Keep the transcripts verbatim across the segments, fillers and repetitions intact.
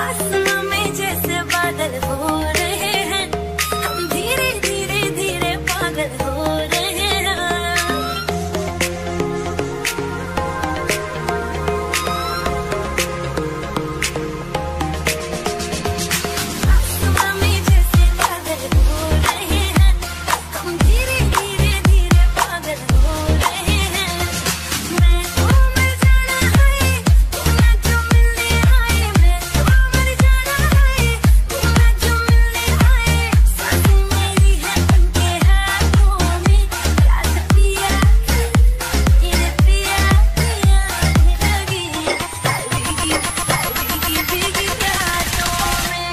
आसमां में जैसे बादल हो रहे हैं, हम धीरे धीरे धीरे पागल हो रहे हैं। आसमां में जैसे बादल हो रहे हैं, हम धीरे धीरे धीरे पागल हो रहे हैं। मैं तो मर जाना है, तुम्हें जो मिलने आए। मैं तो मर जाना है, तुम्हें जो मिलने आए। सांसें मेरी है उनके हाथों में, याद पिया ये पिया पिया लगी भीगी भीगी भीगी रातों में।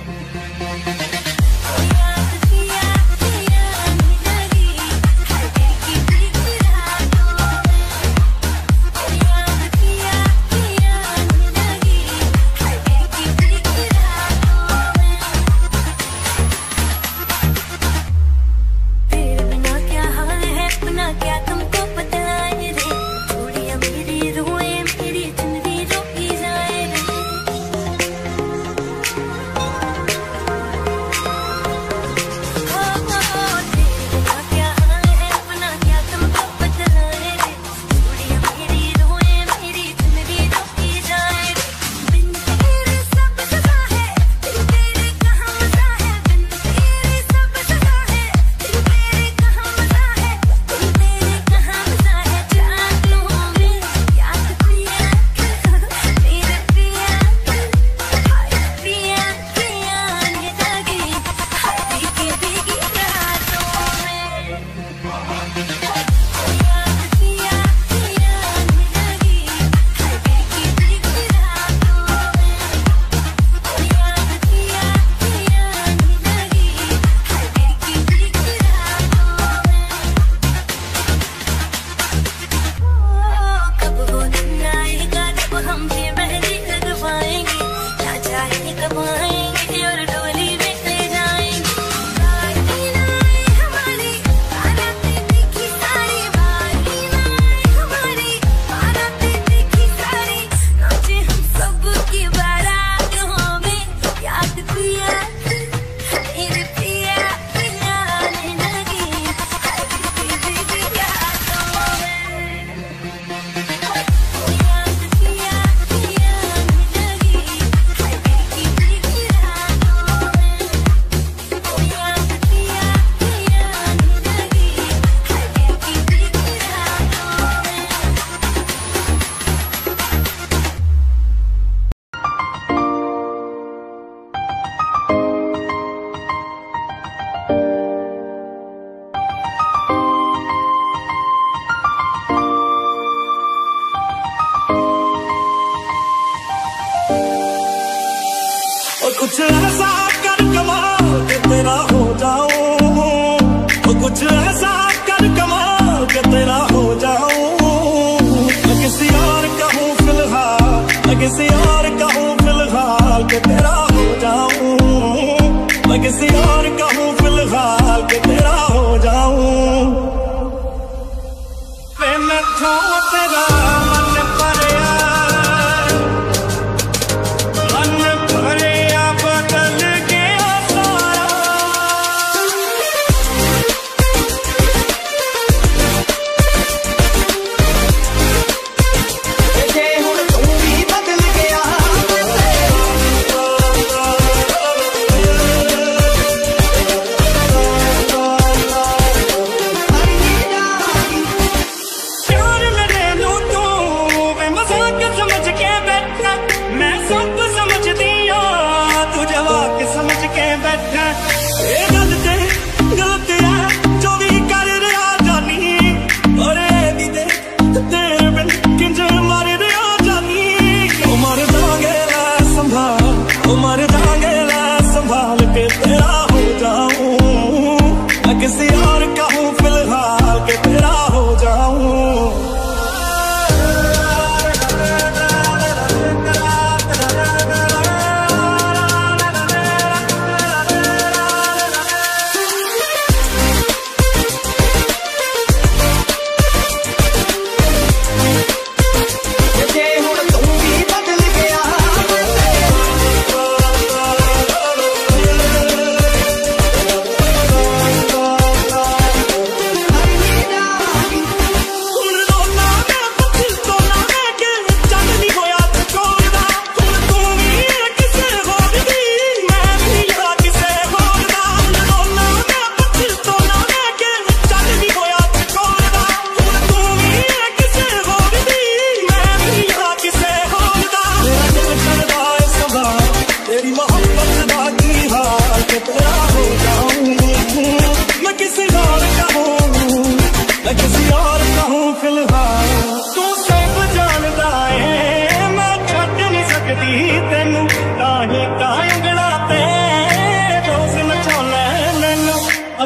याद पिया पिया लगी भीगी भीगी रातों में। याद पिया पिया लगी भीगी भीगी रातों में। तेरे बिना क्या हाल है, अपना क्या तुमको बतलाए रे। चूड़ियां मेरी रोए, मेरी चुनरी रोकी जाए रे। हो हो तेरे बिना क्या हाल है, अपना क्या तुमको बतलाए रे। चूड़ियां मेरी रोए, मेरी चुनरी रोकी जाए रे। बिन तेरे सब सजा है, बिन तेरे कहाँ मजा है। बिन तेरे सब सजा है, बिन तेरे कहाँ मजा है। बिन तेरे कहाँ मजा है। जागलू में याद पिया मेरे पिया, हाय पिया पिया लगी भीगी भीगी रातों में। याद पिया पिया लगी भीगी भीगी रातों में। याद पिया पिया लगी भीगी भीगी रातों में। कब वो दिन आएगा जब हम भी मेहंदी लगवाएंगे, ना जाने कब आएंगे और डोली में ले जाएंगे। बारी ना आए हमारी बारातें देखी सारी, बारी ना आए हमारी बारातें देखी सारी। नाचे हम सब की बारातों में, याद पिया मेरे पिया पिया लगी भीगी भीगी रातों में। याद पिया पिया लगी भीगी भीगी रातों में। याद पिया पिया लगी भीगी भीगी रातों में। और कुछ ऐसा कर कमाल के तेरा हो जाऊं। और कुछ ऐसा कर कमाल के तेरा हो जाऊं। मैं किसी और का हूँ फिलहाल, मैं किसी और का हूँ फिलहाल के तेरा हो जाऊं। मैं किसी और का हूँ फिलहाल के तेरा हो जाऊं। वे मैं छू तेरा मन भरिया, मन भरिया बदल गया सारा। जे हुण तू भी बदल गया,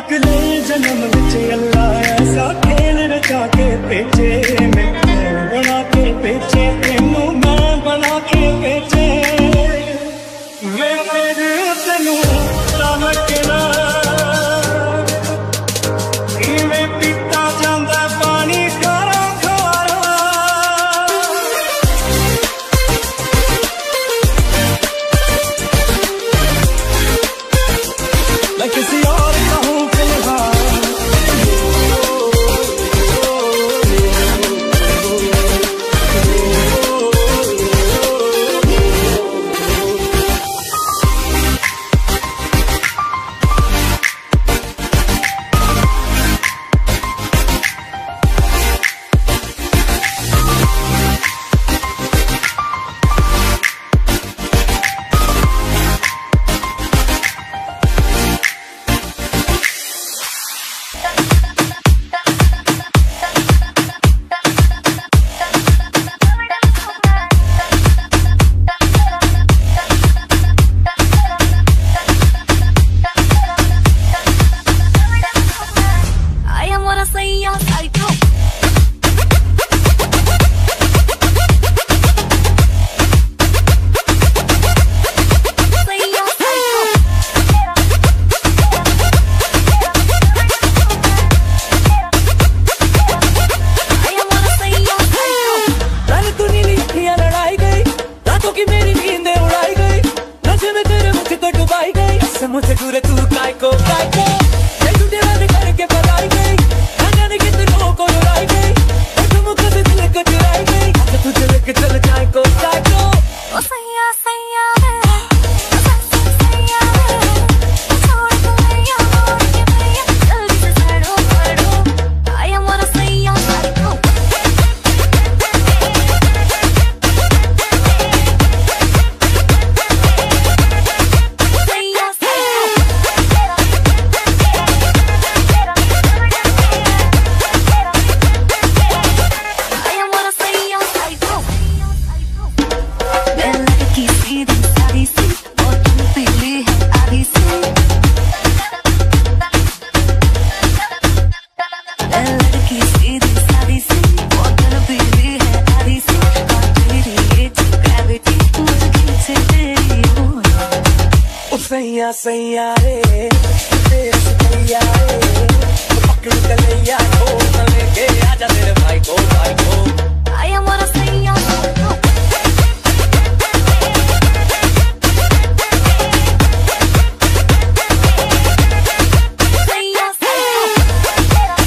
अगले जन्म विच अल्लाह ऐसा खेल रचा के भेजे, मैं बना के भेजे, तेनू मैं बना के भेजे। मैं मेरे तेनू रखना इवें पीता जांदा पानी खारा खारा। मैं किसी और का हूँ फिलहाल, मुझे दूर तू काय को काय को झूठे वादे करके पलाई गई, ना जाने कितनों को रुलाई गई, तुम मुझसे दिल को चुराई गई। अच्छा तुझे लेके चल जाए को जाए को ओ सैया सैया वे, ओ सैया वे, छोड़ के मैया मोड़ के मैया जल्दी से छड़ो छड़ो। आई एम मोरा सैया साइको, सैया सैया रे तेरे सैया रे पकड़ के ले आ तो लेके आजा तेरे भाई को भाई को। आई एम मोरा सैया साइको, सैया साइको,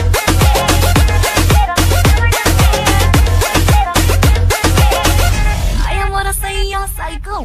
आई एम मोरा सैया साइको।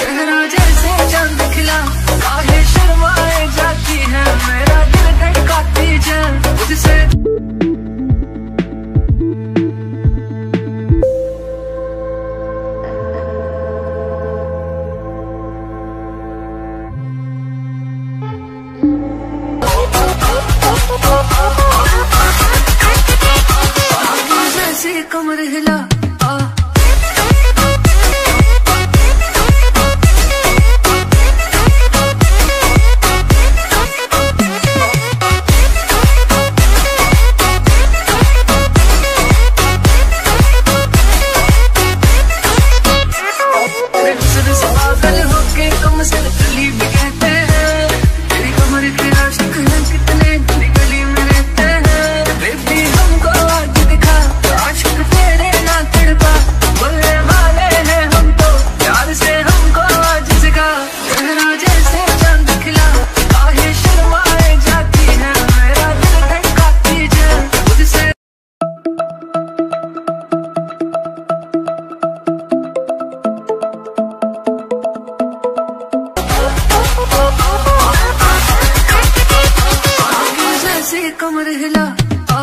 चेहरा जैसे चांद खिला, काहे शर्माए जाती है, मेरा दिल धड़काती जान मुझसे। जैसे कमर हिला आ, पागल होके कम से गली भी कहते हैं, तेरी कमर के आशिक हैं कितने गली गली में रहते हैं। बेबी हमको आज दिखा, आशिक तेरे ना तड़पा, बोलने वाले हैं हम तो प्यार से हमको आज सिखा। चेहरा जैसे चांद खिला, काहे शर्माए जाती है, मेरा दिल धड़काती जान मुझसे। जैसे कमर हिला आ,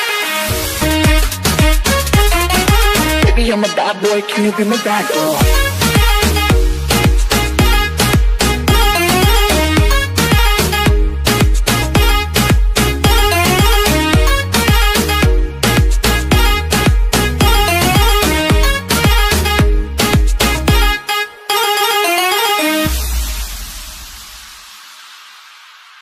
I'm a bad boy, can you be my bad girl?